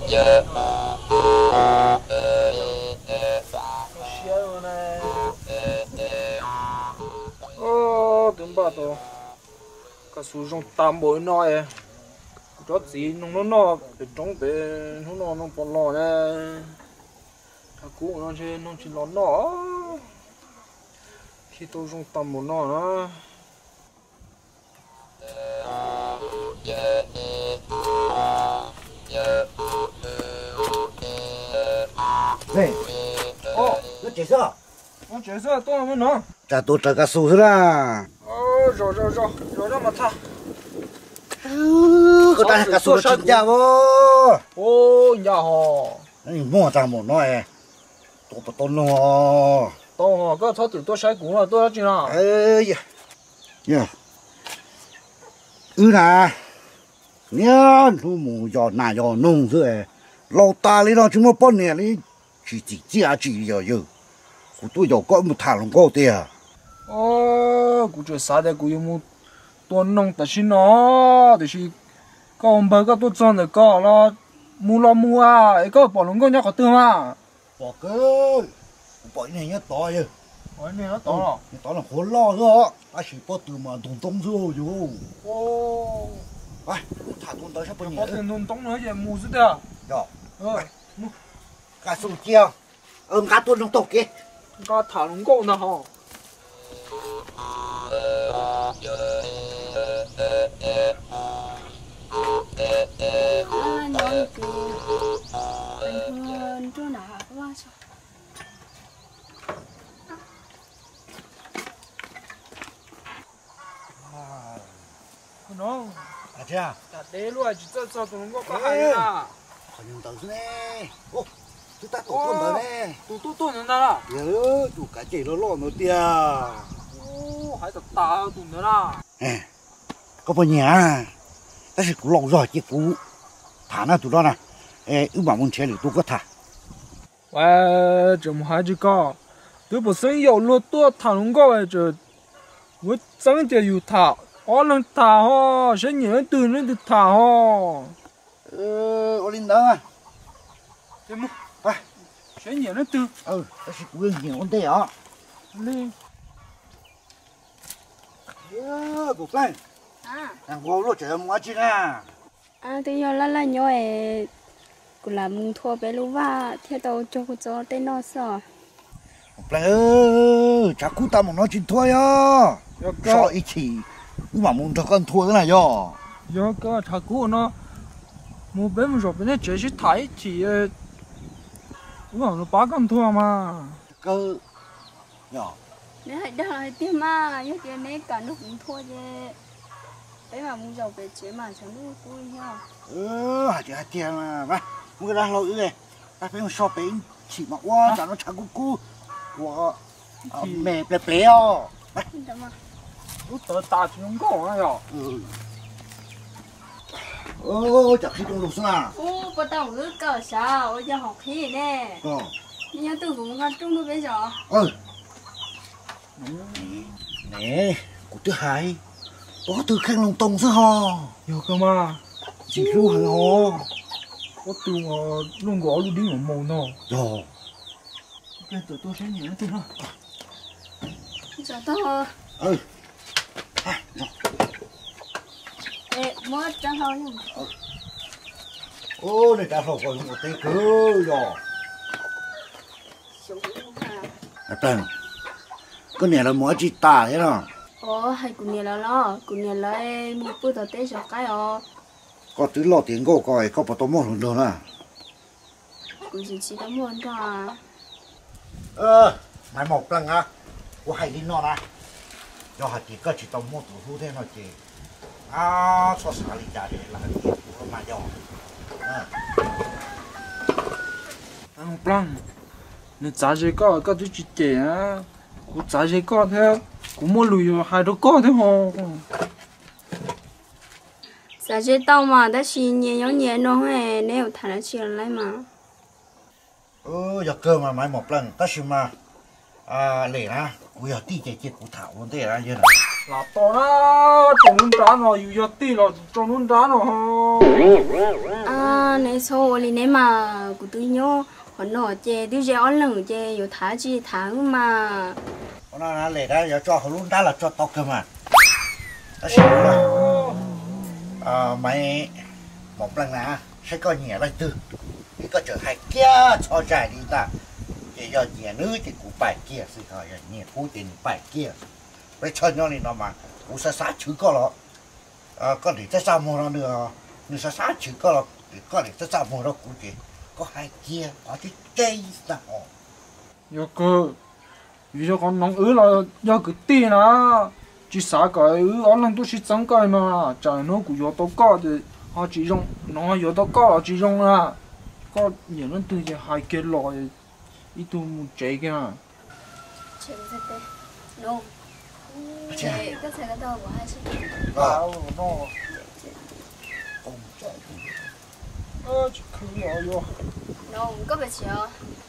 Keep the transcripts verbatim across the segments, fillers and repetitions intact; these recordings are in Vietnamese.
Siêu này. Ô, đừng bảo tôi. Cái số trong tam bội nói à. Cho gì nó nó nó để trong để nó nó nó bỏ lò này. Thằng cũ nó chơi nó chỉ lò nó. Khi tôi trong tam bội nó nó. Này, ô, nó chết sao? Nó chết sao? Tôi làm nó. Chả tôi trả cái số ra. Ô, rồi rồi rồi, rồi đó mà tha. Có ta cái số chín giờ vô. Ô, nhà họ. Này mua ra một nói, tôi tôi tôi nó. Tôi họ có tháo từ tôi sai cũ là tôi đã chỉ nào. Ê, yeah, ừ nè, nhá, thu mù giò nà giò nung rồi, lâu ta lấy nó chúng nó bón nè lấy, chỉ chỉ chỉ à chỉ giờ giờ, của tôi giờ có một thằng lòng có tiền. Ô, cụ chơi sao đấy cụ yêu mu tuần nông tất nhiên nó, thì chỉ có ông bà có tôi chọn được có là mu lo mu à, ấy có bỏ lông có nhá có tương à. Bỏ cơ, bỏ này nhá to chứ. Ôi này nó to rồi. To là khốn lo rồi, ta chỉ bỏ từ mà thùng tông rồi chứ. Ô, ai, thả tuần tới sắp bao có nhiêu? tiền thùng tông nữa chứ mu gì đấy. Rồi, Ờ, cá sấu chiêu, ôm cá tuần trong tộc kia. có thả lông cổ nào hả? À, nói từ bình thường chỗ nào quá sao? Nó, À cha, ta để luôn chỉ cho cho tụi nó có hay à. còn nhiều tàu nè. Ô, chúng ta tổ tuần tới nè. Tụi tụi tụi nó là. Nhớ, chủ cá chỉ nó lo nó tiền. Ô, hay thật ta tụi nó là. À, có bao nhiêu à? Ta chỉ cũng lâu rồi chứ cũng thả nó tụi đó nè. Ê, ư bảo muốn chơi thì tôi có thả. Wow, chồng hai chứ có. Tôi bữa sáng yêu luôn tôi thả lông có vậy chứ. Tôi sáng giờ yêu thả. Ở lần thả ho, sẽ nhớ từ nó được thả ho. Ờ, ô linh đó à? Thế mà, À, sẽ nhớ nó từ. ừ, ta chỉ cũng nhiều vấn đề đó. Lên. Nhớ, của Phan. À, Thằng vô lúc chơi mua chi nè. à tôi giờ là là nhớ ấy, cũng là mùng thua bé lúc và theo tàu cho cô cho tên nó sợ. Phan ơi, chả cú ta một nói chuyện thôi á. Giờ Sợ có, ý chỉ, ư bảo muốn cho con thua cái này do. giờ có thả cũ nó. Một bên một rồi bên này chỉ thấy thì đúng rồi, nó ba con thua mà. Cơ, nhỏ. Nếu hay đó là tim mà, nhớ cái này cả nó cũng thua chứ. Đấy mà mùng dầu về chế mà chẳng đủ vui nha. Ừ, hả chị hả tiền mà. Vai, mua cái đang lỗi này. Ta phải so bánh chỉ mặc quá, chả nó chả cú cú. Của mẹ bè bè à. Vai. Đúng mà. Lúc tớ ta chỉ không có ai à. Ừ. Ô, chả khi trong lục xuống à. Ô, bắt đầu cứ cỡ sao, ôi giờ học khí nè. Ờ. Nhớ từ vùng ngăn trung đâu bây giờ. Ừ. Nè, của thứ hai. Có từ khăn lông tông chứ hò. Giờ cơ mà. Chỉ lưu hàng hò. Có từ luôn gõ luôn đi ở màu nó. Rồi. Cái tụi tôi sẽ nhớ từ nó. Giờ tao Ừ. À, rồi. ê, mất cho thôi nhá. Ô, này ta sổ còn một tay cơ rồi. Xuống à. À, tên. Cái này là mỗi chị ta thế nào? Ồ, hay cũng nhiều là lo, cũng nhiều là em mua bữa tao té cho cái ọ. Có thứ lo tiền cô coi, có bảo tôi mua được nữa. Cũng chỉ chỉ tao muốn cho à. Ờ, mày một lần à? Có hay đi nó nè. Do hạt chỉ có chỉ tao mua tủ thu thế nào chị. À, so sánh lịch trả để là cái gì của mà do. À. Anh Plan. Nếu giá trị có có thứ chỉ kể á. Cũng giá trị có theo. Cũng mua lùi hai đứa có thế hò. Giờ chơi tao mà đã chỉ nhiều nhiều nhiều nó hay nếu thằng nó chỉ lại mà. Ừ, giờ cơ mà mày một lần, ta xin mà. À, lẽ ra, bây giờ tí chạy chết của thảo luôn thế ra như này. là to nó trồng luôn trái nó yêu yêu tí là trồng luôn trái nó à này số li này mà của tôi nhớ còn nó chè tôi chè ăn lẩu chè yêu thả chi thả mà nó là lệ đó giờ cho họ luôn đó là cho tao cơ mà nó xỉu rồi à mày một lần nè sẽ có nhẹ lại từ thì có trở hai kia cho dài đi ta thì giờ nhẹ nữa thì cũng bài kia sự thôi nhẹ cú thì bài kia với cho nhau này nó mà cũng sẽ sát chữ có lo à có thể sẽ sao mua nó nữa nhưng sẽ sát chữ có lo có thể sẽ sao mua nó cũng chỉ có hai kia có cái cây nào giờ cơ giờ con nóng ứ là giờ cứ tiền à chỉ xả cái ứ ăn lần tôi chỉ trắng cái mà trái nó cũng giờ tao có thì họ chỉ dùng nó giờ tao có chỉ dùng à có nhiều lần từ giờ hai cái loại ít tu một trái cái à chè rất tệ no chè cái chè cái đầu của hai chị vào nó ơ chỉ cứ nhỏ vô no có phải chè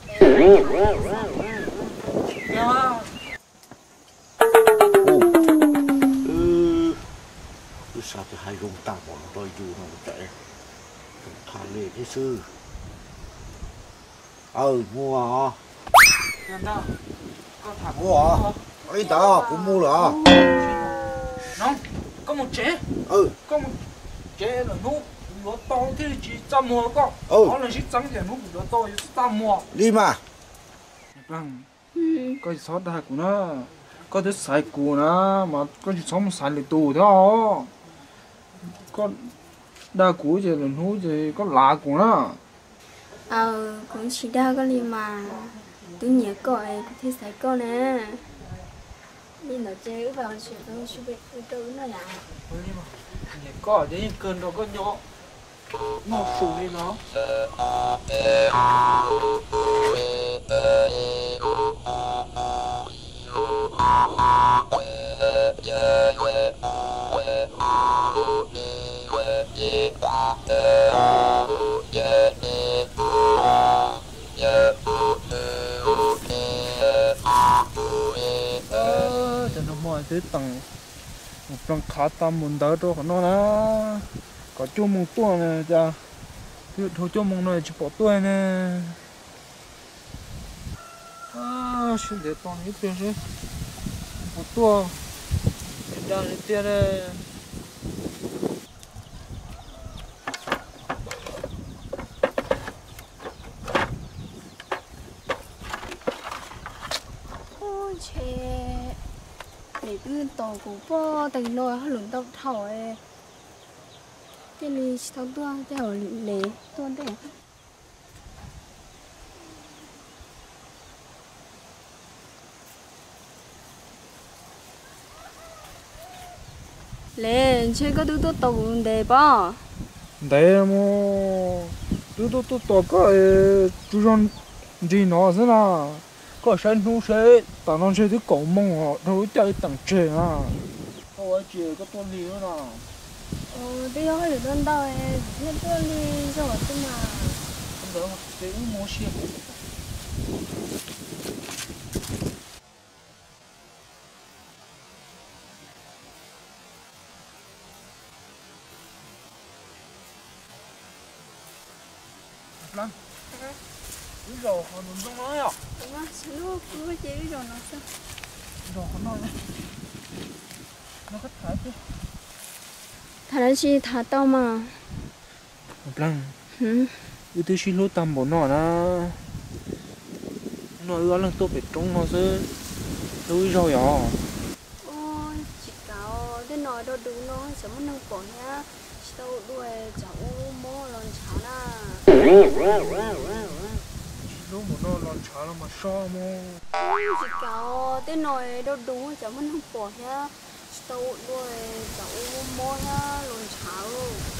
nha cứ sao thì hai gông tạm bỏ nó đôi dù nó chạy thả lệ thế sư ờ mua hả em đâu có thằng mua hả ấy đó cũng mua rồi nó có một chế ừ có một chế là nó nó to thì chỉ trăm mua có ừ nó là chỉ trăm thì nó cũng to chỉ trăm mua đi mà vâng có gì sót đại của nó có thứ sai của nó mà có gì sống sai lịch tù đó có đa của thì là nó thì có lạ của nó ờ cũng chỉ đa cái gì mà tôi nhớ coi có thể sai con nè nhưng nó chơi vào chuyện tôi chưa biết tôi nó là có ở đấy cơn đó có nhỏ nó phụ đi nó cho nó mọi thứ tầng một trong khá tâm muốn đỡ cho nó đó có chung một tuần này cha thứ thôi chung một này chỉ bỏ tuần này à xin để toàn hết tiền chứ một tuần để ra lấy tiền này ôi chè để cứ tàu của po tay nồi hơi lủng tàu thổi cái này tàu tua cái hồi lệ tuôn đấy lên chơi có đứa tàu để bỏ để mà tôi tôi tôi tôi có chú trọng gì nó thế nào có sản thu sẽ tao nó sẽ thứ cổ mông họ thôi chơi tặng trẻ à thôi chị có tuần gì nữa nào ờ bây giờ hơi lủng tàu ấy nên tuôn đi rồi chứ mà không đỡ một tí mua xiên lắm bây giờ họ muốn trong nói à đúng không sao nó cứ chơi rồi nó sao rồi họ nói này nó cắt thải chứ thà là chỉ thà tao mà một lần hử ưu tiên xin lỗi tầm bộ nó nó nó ưu lần tôi phải trông nó chứ tôi rồi à ôi chị cáo cái nói đâu đúng nó sẽ mất năng bỏ nhá tao đuổi cháu mua lon cháo na lúc mà nó lon cháo là mà so mà chị cáo cái nói đâu đúng cháu mất năng bỏ nhá tao đuổi cháu mua nhá lon cháo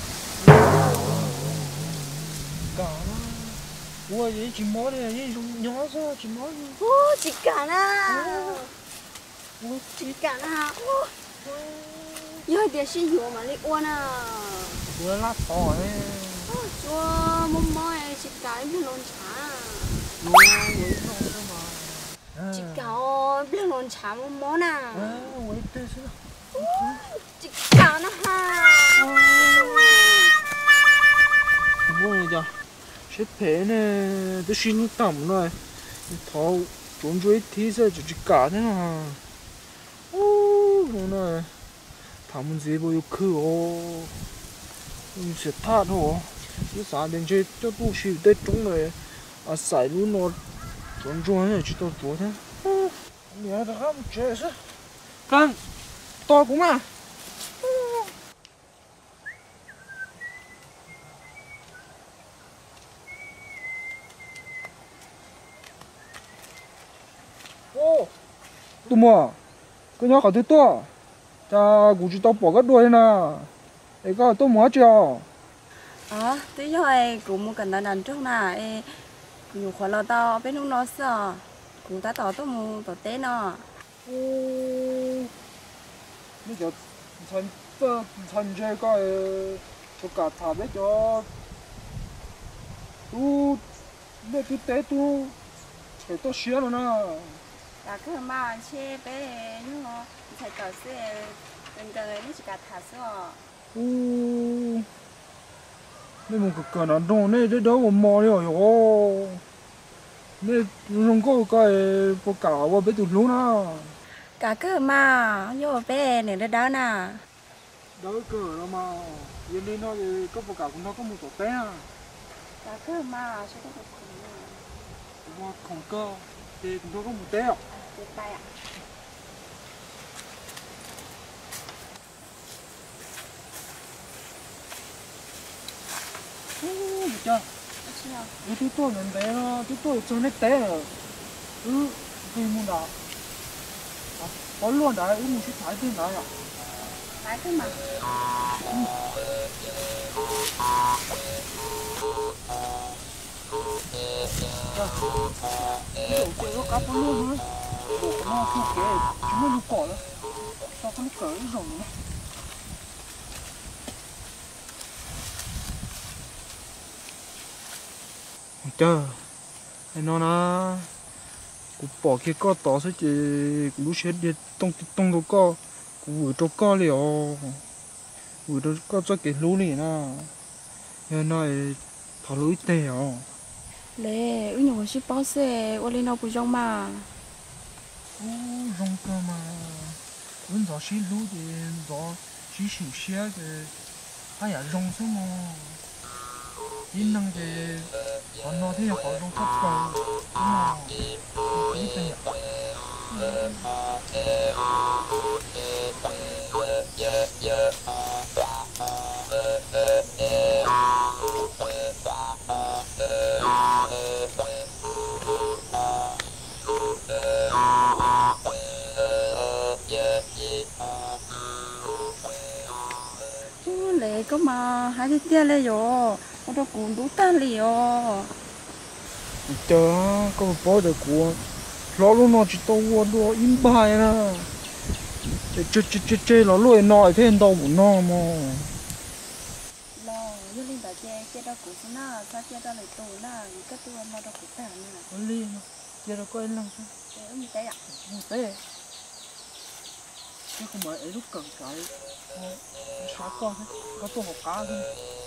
cả ủa vậy chỉ món này gì dùng nhỏ sao chỉ món gì ô chị cả na chị cả na giờ thì xin hiểu mà lấy uốn à bữa lát thỏ ấy cho mông mỏi chị cái biết lon chả ủa vậy nó thôi mà chị cáo biết lon chả mông mỏi à ủa vậy thế sao chị cả nó ha mua này giờ xếp thế này tôi xin tầm rồi tháo trốn chuối thì sẽ chỉ cả thế nào ô này thằng gì bao nhiêu khứ ô sẽ thắt hồ cái sáng đến chơi cho tôi xịt tới trúng này à xài luôn nó trốn chuối này chỉ tôi chuối thế nhớ được không chơi sao con to cũng mà ô tụi mò cái nhỏ khỏi thứ to cha cũng chỉ tao bỏ cái đuôi nè ấy có tôi muốn chưa ờ tí thôi cũng một cần đàn trước nè ê nhiều khoản lo tao bên lúc nó sợ cũng ta tỏ tôi một tỏ té nó ô bây giờ thành tơ thành chơi cái cho cả thả bé cho tu bé tu té tu để tôi xé rồi nè cả cứ mà chê bé nhưng mà phải tỏ xe gần gần ấy chỉ cả thả sợ ô nên một cái cờ nó đông này đấy đó một mò đi rồi nên không có cái có cả vào bé tụt luôn à cả cứ mà vô bé này đó đó nè đó cờ nó mà yên đi nó thì có cả cũng nó có một tổ té à cả cứ mà sẽ có một mà không cơ thì cũng nó có một té à cái tay ạ được chưa ừ tôi tôi lần té nó tôi tôi cho nó té rồi ừ cái muốn nào có luôn đấy ừ mình sẽ phải thế nào à phải cứ mà Ủa, chơi nó cắp nó luôn nữa. Ủa, nó không kể, chúng nó cỏ đó. Sao có nó cởi rồi nữa. Chờ, nó nó cũng bỏ cái co tỏ sẽ chỉ cũng lúc chết đi tông tông đồ co cũng vừa cho co liệu vừa cho co cho cái lú này nè giờ này thảo lúi tè à lệ ui nhổ ship bao xe ô lên nào bùi rong mà ô rong cơ mà vẫn giờ xí lú thì giờ xí xỉu xe cái hay là rong số mà yên năng thì họ nói thế họ rong thấp vào nhưng mà cái tè lệ có mà hai cái tia lệ rồi có đâu cũng đủ ta liền chờ có một bó được của nó luôn nó chỉ tao mua đồ in bài nè chơi chơi chơi chơi chơi nó lôi nồi thêm đâu cũng no mà lo như linh đã chơi chơi đâu cũng thế nào sao chơi đâu lại tù nào cái tù mà đâu cũng tàn nè nó liên chơi đâu có em lăng sao chơi như thế ạ một té chứ không phải ấy lúc cần cái sáu con hết có tôi học cá thôi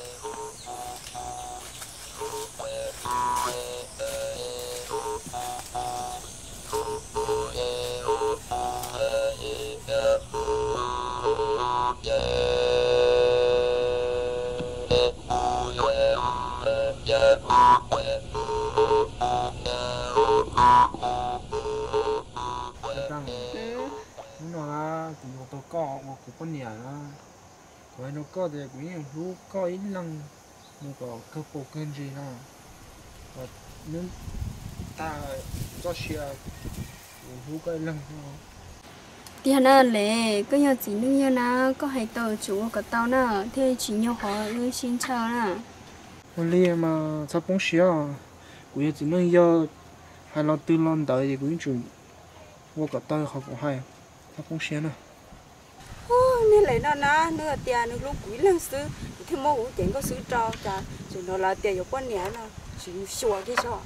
nó là cũng một tổ cọ một cục con nhảy là rồi nó có thì cũng như lú có ít lăng một có cơ bộ cơn gì nào và nên ta cho xe lú cái lăng thôi thì hắn lệ có nhiều gì nữa như na có hay tờ chủ của tao nè thế chỉ nhau họ ơi xin chào nè hôm nay mà sắp bóng xe cũng như chỉ nên do hai lo tư lon đợi thì cũng chịu vô cả tao học của hai sắp bóng xe nè nên lấy nó na nữa tiền nữa lúc quý lần xứ thì mua cũng tiền có xứ trao trả rồi nó là tiền có quan nhẹ nó chỉ xua cái sao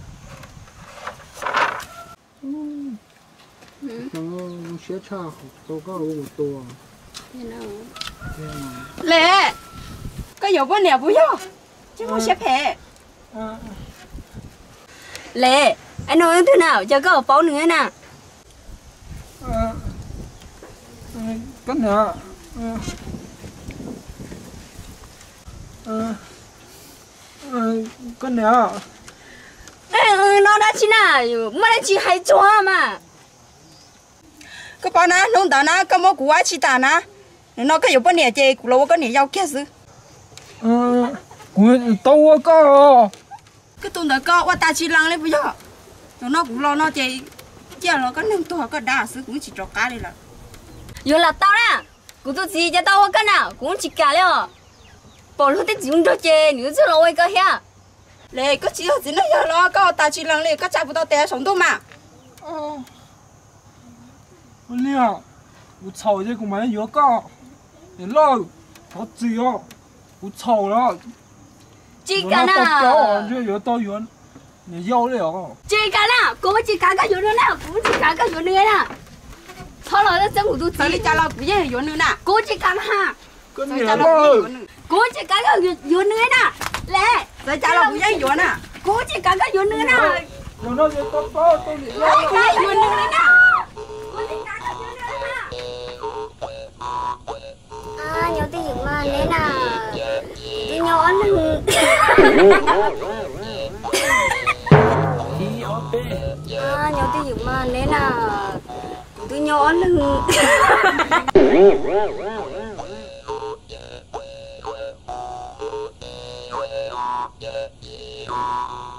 nó xe cha tôi có đủ một tổ thế nào lệ có nhiều bữa nè bùi yo chứ không xếp hè lệ anh nói thế nào cho có bao nữa nè cái nào cái nào nó đã chi nào mà lại chi hay cho mà cái bao na nông đàn na cái món của chi đàn na nó có nhiều bữa nè chơi của nó có nè giao kia gì của tao có cái tuần đó có qua ta chi lăng lên bây giờ nó cũng lo nó chơi chơi nó có nên tôi có đa số cũng chỉ cho cá đi là giờ là tao nè cũng tôi chỉ cho tao cái nào cũng chỉ cả了bỏ lúc đấy dùng cho chơi nếu chứ là cái kia lệ có chỉ gì nó giờ lo có ta chỉ lăng lên có chạy不到带sống đâu mà ờ anh à我操这个买药膏你老好只要我操了 chỉ cả nào 这药到远你要了 chỉ cả nào cũng chỉ cả cái dụng nữa nào cũng chỉ cả cái dụng nữa nè thôi rồi nó真我都 sao đi cha lo cũng vậy rồi nữa nè cũng chỉ cả ha cái sao này cha lo rồi cũng vậy cũng chỉ cả cái dụng nữa nè lẹ sao cha lo cũng vậy rồi nè cũng chỉ cả cái dụng nữa nè rồi nó sẽ tốt tốt tôi đi lo cái dụng nữa nè cũng chỉ cả cái dụng nữa nè à nhiều tiền dụng mà nên là đi nhỏ nữa à nhiều tiền dụng mà nên là đi nhỏ nữa Yeah.